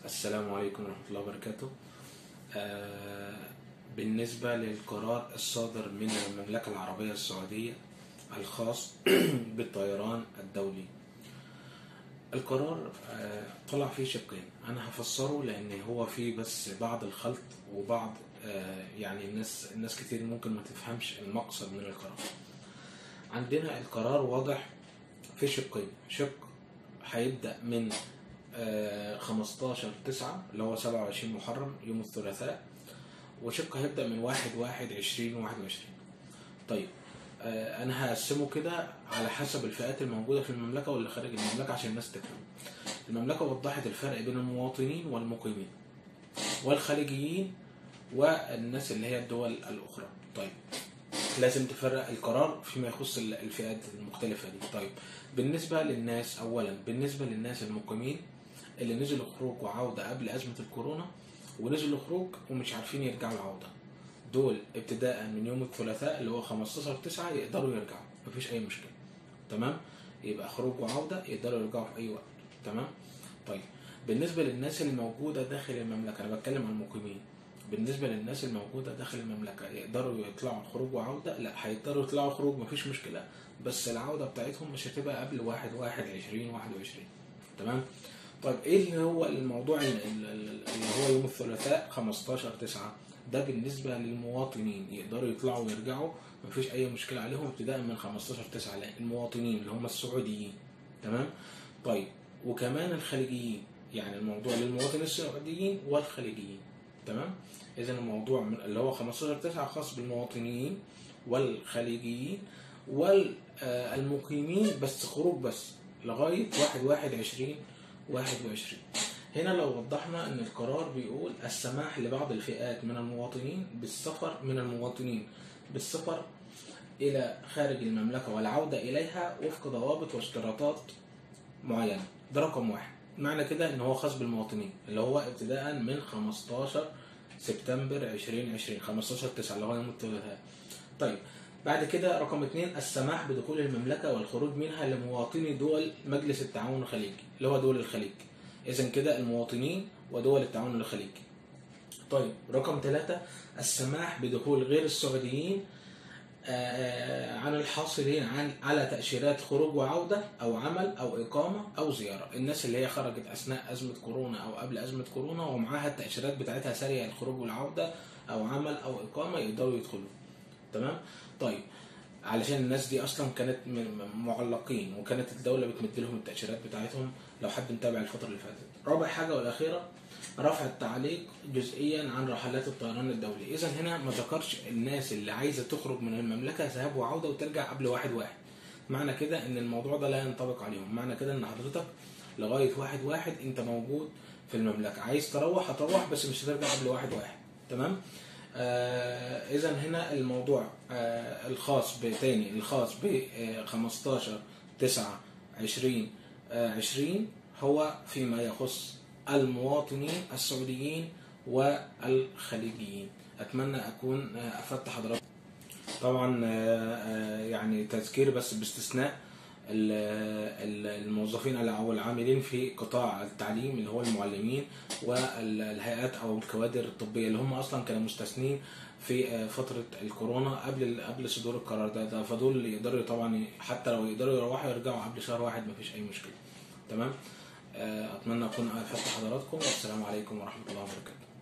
السلام عليكم ورحمة الله وبركاته. بالنسبة للقرار الصادر من المملكة العربية السعودية الخاص بالطيران الدولي، القرار طلع فيه شقين. أنا هفسره لأن هو فيه بس بعض الخلط وبعض يعني الناس كتير ممكن ما تفهمش المقصد من القرار. عندنا القرار واضح في شقين. شق هيبدأ من 15/9 اللي هو 27 محرم يوم الثلاثاء، وشق هيبدأ من 1/1/2021. طيب أنا هقسمه كده على حسب الفئات الموجودة في المملكة واللي خارج المملكة عشان الناس تفهم. المملكة وضحت الفرق بين المواطنين والمقيمين والخليجيين والناس اللي هي الدول الأخرى. طيب لازم تفرق القرار فيما يخص الفئات المختلفة دي. طيب بالنسبة للناس، أولا بالنسبة للناس المقيمين اللي نزلوا خروج وعودة قبل أزمة الكورونا ونزلوا خروج ومش عارفين يرجعوا العودة، دول ابتداء من يوم الثلاثاء اللي هو 15/9 يقدروا يرجعوا، مفيش أي مشكلة. تمام؟ يبقى خروج وعودة يقدروا يرجعوا في أي وقت. تمام؟ طيب بالنسبة للناس اللي موجودة داخل المملكة، أنا بتكلم عن المقيمين. بالنسبة للناس الموجودة داخل المملكة يقدروا يطلعوا خروج وعودة؟ لا، هيقدروا يطلعوا خروج مفيش مشكلة، بس العودة بتاعتهم مش هتبقى قبل 1/1/2021. تمام؟ طيب ايه اللي هو الموضوع اللي هو يوم الثلاثاء 15/9 ده؟ بالنسبة للمواطنين يقدروا يطلعوا ويرجعوا، مفيش أي مشكلة عليهم ابتداء من 15/9. المواطنين اللي هم السعوديين. تمام؟ طيب وكمان الخليجيين، يعني الموضوع للمواطنين السعوديين والخليجيين. تمام؟ إذا الموضوع من اللي هو 15/9 خاص بالمواطنين والخليجيين والمقيمين، بس خروج بس لغاية 1/1/2021. هنا لو وضحنا ان القرار بيقول السماح لبعض الفئات من المواطنين بالسفر الى خارج المملكة والعودة اليها وفق ضوابط واشتراطات معينة. ده رقم واحد. معنى كده ان هو خاص بالمواطنين اللي هو ابتداء من 15 سبتمبر 2020، 15/9 اللي هو يوم الثلاثاء. طيب بعد كده رقم 2 السماح بدخول المملكة والخروج منها لمواطني دول مجلس التعاون الخليجي اللي هو دول الخليج. إذن كده المواطنين ودول التعاون الخليجي. طيب رقم 3 السماح بدخول غير السعوديين عن الحاصلين على تأشيرات خروج وعودة أو عمل أو إقامة أو زيارة. الناس اللي هي خرجت أثناء أزمة كورونا أو قبل أزمة كورونا ومعاها التأشيرات بتاعتها سارية الخروج والعودة أو عمل أو إقامة يقدروا يدخلوا. تمام؟ طيب علشان الناس دي اصلا كانت معلقين وكانت الدوله بتمد لهم التاشيرات بتاعتهم لو حد متابع الفتره اللي فاتت. رابع حاجه والاخيره رفع التعليق جزئيا عن رحلات الطيران الدولي. اذا هنا ما ذكرش الناس اللي عايزه تخرج من المملكه ذهاب وعوده وترجع قبل 1/1. معنى كده ان الموضوع ده لا ينطبق عليهم. معنى كده ان حضرتك لغايه 1/1 انت موجود في المملكه، عايز تروح هتروح بس مش هترجع قبل 1/1. تمام؟ إذا هنا الموضوع الخاص ب 15/9/2020 هو فيما يخص المواطنين السعوديين والخليجيين. أتمنى أكون أفدت حضراتكم. طبعا يعني تذكير بس باستثناء الموظفين او العاملين في قطاع التعليم اللي هو المعلمين والهيئات او الكوادر الطبيه اللي هم اصلا كانوا مستثنين في فتره الكورونا قبل صدور القرار ده، فدول يقدروا طبعا حتى لو يقدروا يروحوا يرجعوا قبل شهر 1 مفيش اي مشكله. تمام؟ اتمنى اكون افدت حضراتكم، والسلام عليكم ورحمه الله وبركاته.